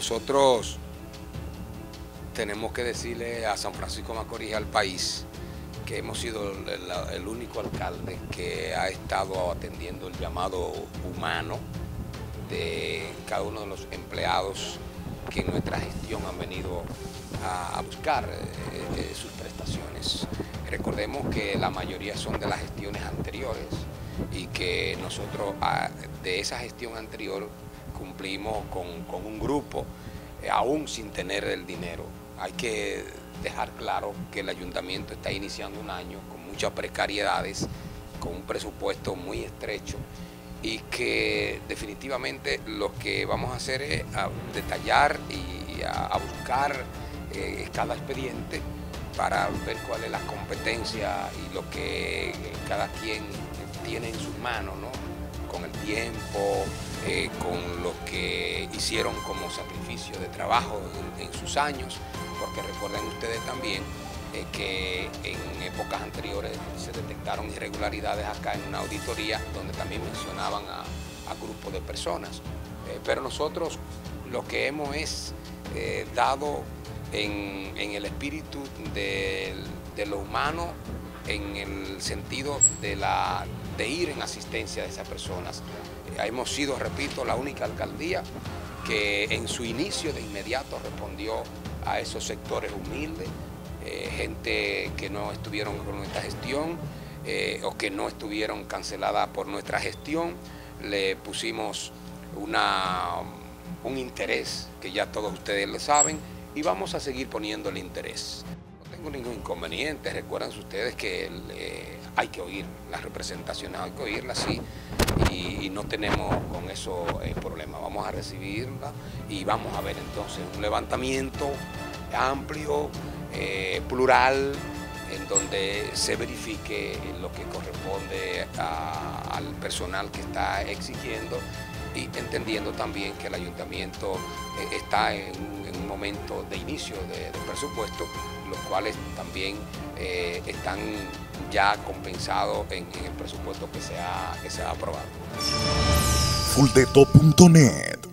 nosotros tenemos que decirle a San Francisco de Macorís y al país que hemos sido el único alcalde que ha estado atendiendo el llamado humano de cada uno de los empleados que en nuestra gestión han venido a buscar sus prestaciones. Recordemos que la mayoría son de las gestiones anteriores y que nosotros de esa gestión anterior cumplimos con un grupo aún sin tener el dinero. Hay que dejar claro que el ayuntamiento está iniciando un año con muchas precariedades, con un presupuesto muy estrecho y que definitivamente lo que vamos a hacer es detallar y a buscar cada expediente para ver cuál es la competencia y lo que cada quien tiene en sus manos, ¿no? Con el tiempo, con lo que hicieron como sacrificio de trabajo en sus años, porque recuerden ustedes también que en épocas anteriores se detectaron irregularidades acá en una auditoría donde también mencionaban a grupos de personas. Pero nosotros lo que hemos es dado en el espíritu de lo humano, en el sentido de ir en asistencia de esas personas. Hemos sido, repito, la única alcaldía que en su inicio de inmediato respondió a esos sectores humildes, gente que no estuvieron con nuestra gestión o que no estuvieron canceladas por nuestra gestión. Le pusimos un interés que ya todos ustedes lo saben y vamos a seguir poniendo el interés. No tengo ningún inconveniente, recuerden ustedes que hay que oír las representaciones, hay que oírlas, sí, y no tenemos con eso problema. Vamos a recibirla y vamos a ver entonces un levantamiento amplio, plural, en donde se verifique lo que corresponde al personal que está exigiendo y entendiendo también que el ayuntamiento está en un momento de inicio de presupuesto, los cuales también están ya compensados en el presupuesto que se ha aprobado. Fuldeto.net